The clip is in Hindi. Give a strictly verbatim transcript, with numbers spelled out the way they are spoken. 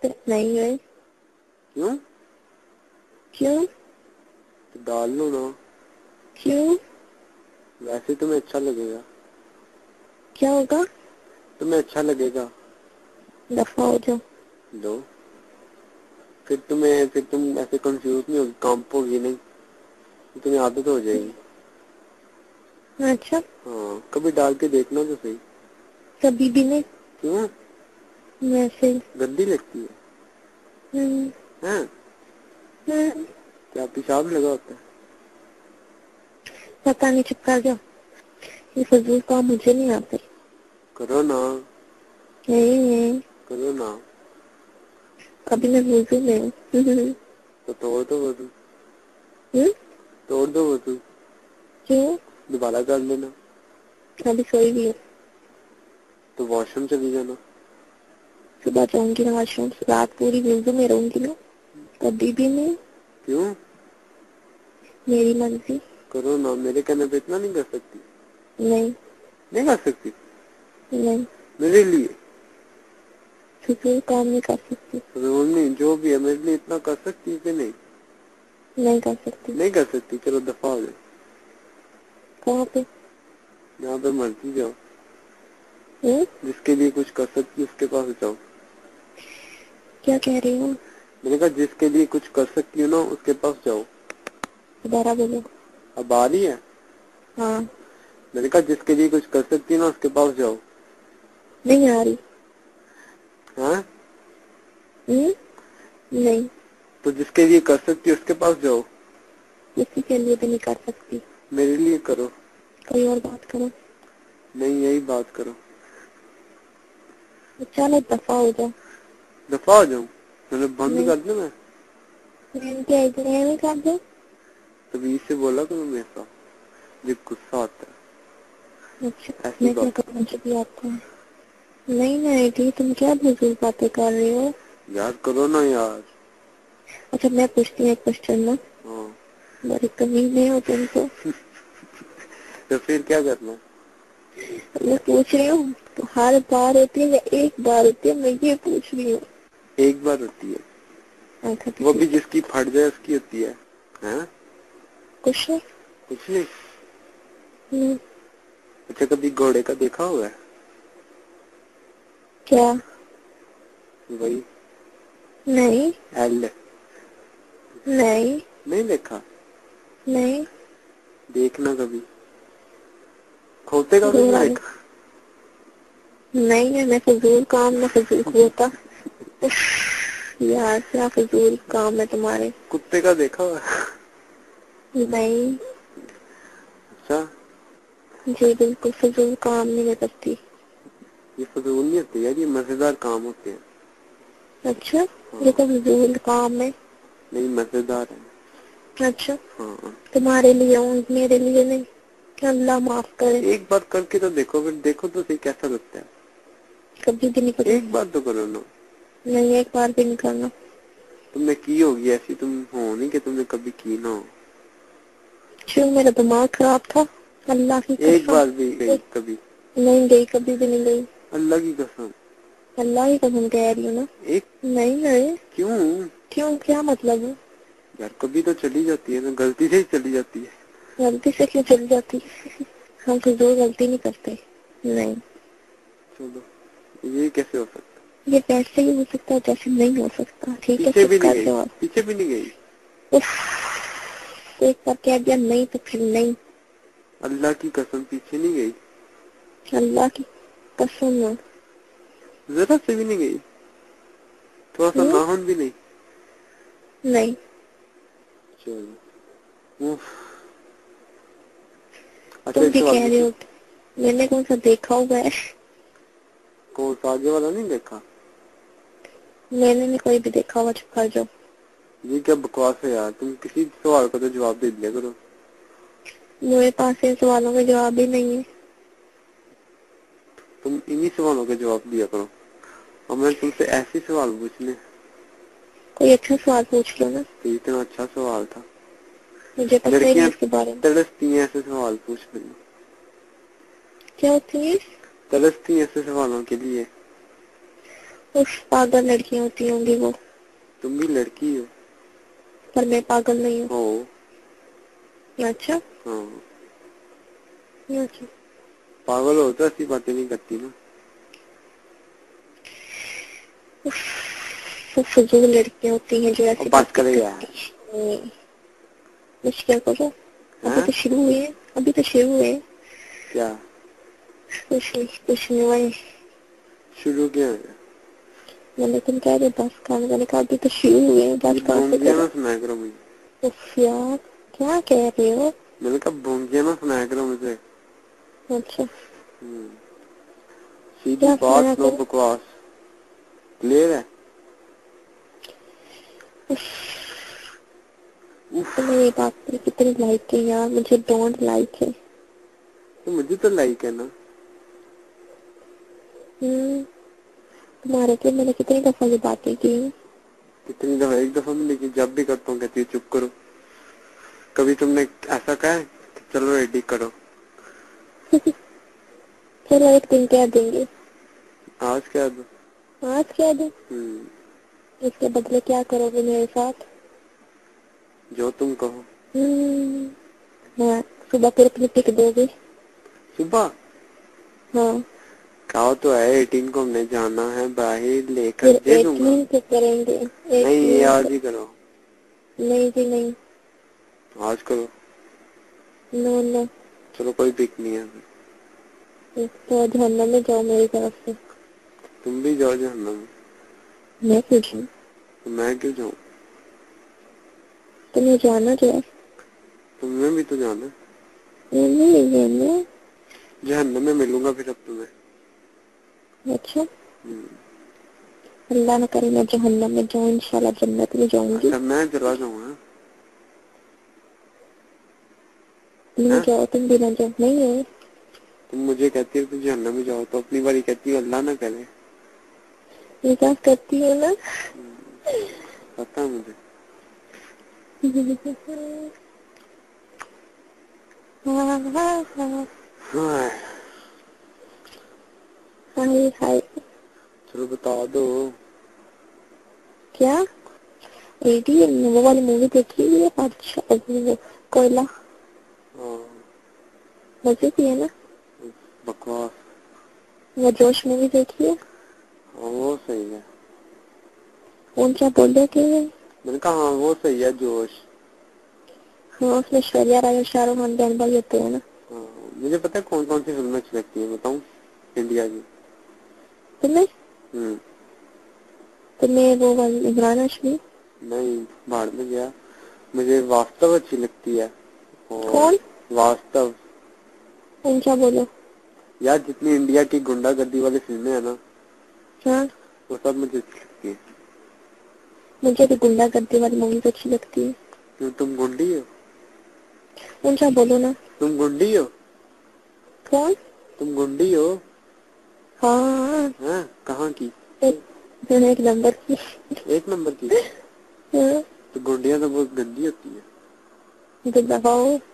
सकते नहीं है। क्यों? क्यों? तो डाल लो ना। क्यों? वैसे तुम्हें अच्छा लगेगा। क्या होगा? तुम्हें अच्छा लगेगा। दफा हो जाओ। लो, फिर तुम्हें फिर तुम ऐसे कंफ्यूज नहीं होगी, कांपोगी नहीं, तुम्हें आदत हो जाएगी। अच्छा, हाँ, कभी डाल के देखना तो सही। कभी भी नहीं। क्यों? वैसे ही। गंदी लगती है। हम्म, हैं? हम्म, क्या पेशाब लगा होता है? पता नहीं, चुप कर जाओ। ये फजूल काम मुझे नहीं आते। करो ना, नहीं नहीं, करो ना। अभी मैं वजू में हूँ। हम्म, तो तोड़ दो वजू, हम्म, तोड़ दो वजू, क्यों? दोबारा कर लेना। अभी सोई भी हूँ। तो वॉशरूम चली जाना। सुबह जाऊंगी ना वॉशरूम, रात पूरी वजू में रहूंगी ना, कभी भी नहीं। क्यों? मेरी मर्जी। करो ना, मेरे कहने पे इतना नहीं कर सकती? नहीं नहीं कर सकती? नहीं, मेरे लिए फजूल काम नहीं कर सकती। जरूर नहीं, जो भी है मेरे लिए इतना कर सकती है कि नहीं? नहीं कर सकती। नहीं कर सकती, चलो दफा हो जाए। कहाँ पे? यहाँ पे मर्जी जाओ, हम्म, जिसके लिए कुछ कर सकती है उसके पास जाओ। क्या कह रही हो? मैंने कहा जिसके लिए कुछ कर सकती हो ना उसके पास जाओ। दोबारा बोलो। अब आ रही है? हाँ। मैंने कहा जिसके लिए कुछ कर सकती हो ना उसके पास जाओ। नहीं आ रही। हाँ? हम्म, नहीं, तो जिसके लिए कर सकती हो उसके पास जाओ। किसी के लिए भी नहीं कर सकती। मेरे लिए करो। कोई और बात करो। नहीं, यही बात करो। चलो दफा हो जाओ। दफा हो जाऊं? मैंने बंद नहीं, कर दूं मैं? मैंने क्या इतने नहीं कर दो। तभी से बोला करो मेरे साथ जब गुस्सा आता अच्छा, है, ऐसी मैं क्या बात। करूँ, मुझे भी आता है। नहीं नहीं दी, तुम क्या फजूल बातें कर रहे हो? यार करो ना यार। अच्छा, मैं पूछती हूँ एक क्वेश्चन ना। हाँ। बड़ी कमीने हो तुम तो। तो फिर क्या करना? मैं पूछ रही हूँ तो हर बार होती है या एक बार होती है, मैं ये पूछ रही हूँ। एक बार होती है, अच्छा तो वो भी ठीक है। जिसकी फट जाए उसकी होती है। हैं? कुछ नहीं। कुछ नहीं। हम्म, अच्छा, कभी घोड़े का देखा हुआ है? क्या? वही नहीं एल। नहीं नहीं देखा? नहीं, देखना कभी, खोते का भी नहीं घोड़ा नहीं। देखा? नहीं है, मैं फजूल काम ना फजूल खोता। उफ, यार क्या फजूल काम है तुम्हारे। कुत्ते का देखा हुआ है? नहीं। अच्छा, जी बिल्कुल फजूल काम नहीं मैं करती। ये फजूल नहीं होते यार, ये मजेदार काम होते हैं। अच्छा, ये हाँ। तो फजूल काम है। नहीं, मजेदार है। अच्छा, हाँ। तुम्हारे लिए हूँ, मेरे लिए नहीं। अल्लाह माफ करे। एक बार करके तो देखो, फिर देखो तो सही कैसा लगता है। कभी भी नहीं करूँ। एक बार तो करो ना। नहीं, एक बार भी नहीं करना। तुमने की होगी ऐसी, तुम हो नहीं कि तुमने कभी की ना हो। क्यों, मेरा दिमाग खराब था। अल्लाह की एक कसम। बार भी गई कभी? नहीं गई, कभी भी नहीं गई। अल्लाह की कसम। अल्लाह की कसम कह रही हूँ ना। एक? नहीं नहीं। क्यों? क्यों, क्या मतलब है? यार कभी तो चली जाती है ना, गलती से ही चली जाती है। गलती से क्यों चली जाती है? हम फजूल गलती नहीं करते। नहीं। चलो, ये कैसे हो सकता? ये वैसे ही हो सकता है जैसे नहीं हो सकता। ठीक है, पीछे चुप भी नहीं कर गई? जाओ। पीछे भी नहीं गई? उफ, एक बार कह दिया नहीं तो फिर नहीं। अल्लाह की कसम पीछे नहीं गई? अल्लाह की कसम है। जरा से भी नहीं गई? थोड़ा सा हम्म, नाहन भी नहीं? नहीं। चलो। उफ। अच्छा, तुम एक भी सवाल कह रहे पूछूं? हो। मैंने कौन सा देखा हुआ है? कौन सा आगे वाला नहीं देखा? मैंने नहीं कोई भी देखा हुआ, चुप कर जाओ। ये क्या बकवास है यार, तुम किसी सवाल का तो जवाब दे दिया करो। मेरे पास इन सवालों का जवाब ही नहीं है। तुम इन्हीं सवालों के जवाब दिया करो, और मैं तुमसे ऐसे सवाल पूछने। कोई अच्छा सवाल पूछ लो ना। तो इतना अच्छा सवाल था। मुझे पता ही नहीं लड़कियां इसके बारे में। तरसती हैं ऐसे सवाल पूछने में। क्या होती है? तरसती हैं ऐसे सवालों के लिए। उस पागल लड़कियां होती होंगी वो। तुम भी लड़की हो। पर मैं पागल नहीं हूँ। हो। अच्छा। हाँ। अच्छा। पागल हो तो ऐसी बातें नहीं करती ना। वो फजूल लड़कियां होती हैं जो ऐसी बात बातें करे यार। करती हैं। बस क्या करो, अभी हैं? तो शुरू हुए हैं, अभी तो शुरू हुए हैं। क्या कुछ नहीं, कुछ नहीं हुआ है। शुरू क्या है? मैंने तुम कह रहे बस काम, मैंने कहा अभी तो शुरू हुए हैं, ये बस कहाँ से बोंगिया करो। ना सुनाया करो मुझे। उफ यार, क्या कह रहे हो? मैंने कहा बोंगिया ना सुनाया करो मुझे। अच्छा, हम्म, सीधी क्या सुनाया बात, नो करो? बकवास। क्लियर है? उफ। तुम्हें ये बात पर कितनी लाइक है यार, मुझे डोंट लाइक है। तो मुझे तो लाइक है ना। हम्म, तुम्हारे के मैंने कितनी दफा ये बातें की। कितनी दफा? एक दफा में, लेकिन जब भी करता हूँ कहती है चुप करो। कभी तुमने ऐसा कहा है कि चलो रेडी करो? चलो एक दिन कह देंगे। आज क्या दो? आज कह दो। हम्म, इसके बदले क्या करोगे मेरे साथ? जो तुम कहो। हम्म, हाँ, सुबह फिर अपनी पिक दोगे? सुबह? हाँ। कहो तो है एटीन को हमने जाना है बाहर, लेकर फिर दे दूंगा। एटीन पे करेंगे। नहीं, ये एटीन आज पे। ही करो। नहीं जी नहीं। आज करो। No no. चलो कोई पिक नहीं है। तो जहन्नम में जाओ मेरी तरफ से। तुम भी जाओ जहन्नम में। मैं पूछूं? तो मैं क्यों जाऊँ? तुम्हें जाना जो है। तुम्हें भी तो जाना है। नहीं जाना। जहन्नम में मिलूंगा फिर अब तुम्हें। अच्छा। हम्म, अल्लाह न करे मैं जहन्नम में जाऊं, इंशाल्लाह जन्नत में जाऊंगी। अच्छा मैं चला जाऊंगा। तुम हैं? जाओ, तुम भी ना जाओ, नहीं है। तुम मुझे कहती हो तुम जहन्नम में जाओ, तो अपनी बारी कहती हो अल्लाह ना करे। मजाक करती हो ना। पता है मुझे। हाँ हाँ हाँ। हाँ, हाय हाय। चलो बता दो। क्या? एडी वो वाली मूवी देखी है? अच्छा, वो कोयला। हाँ, मजे की है ना? बकवास। वो जोश मूवी देखी है? हाँ वो सही है। कौन सा बोले कि? मैंने कहा हाँ वो सही है, जोश। हाँ, उसमें ऐश्वर्या राय और शाहरुख खान बहन भाई होते हैं ना। हाँ, मुझे पता है कौन कौन सी फिल्में अच्छी लगती है, बताऊँ? इंडिया की। तुम्हें? हम्म। तुम्हें वो वाली इमरान हाशमी? नहीं, बाहर में गया। मुझे वास्तव अच्छी लगती है। और कौन? वास्तव। कौन सा बोलो? यार जितनी इंडिया की गुंडागर्दी वाली फिल्में है ना, हाँ, वो सब मुझे अच्छी लगती है। मुझे भी गुंडागर्दी वाली मूवी अच्छी लगती है। क्यों, तुम गुंडी हो? कौन सा बोलो ना। तुम गुंडी हो? कौन? तुम गुंडी हो? हाँ। हैं? कहाँ की? एक, एक नंबर की। एक नंबर की? हाँ, तो गुंडियां तो बहुत गंदी होती है। तो दबाओ।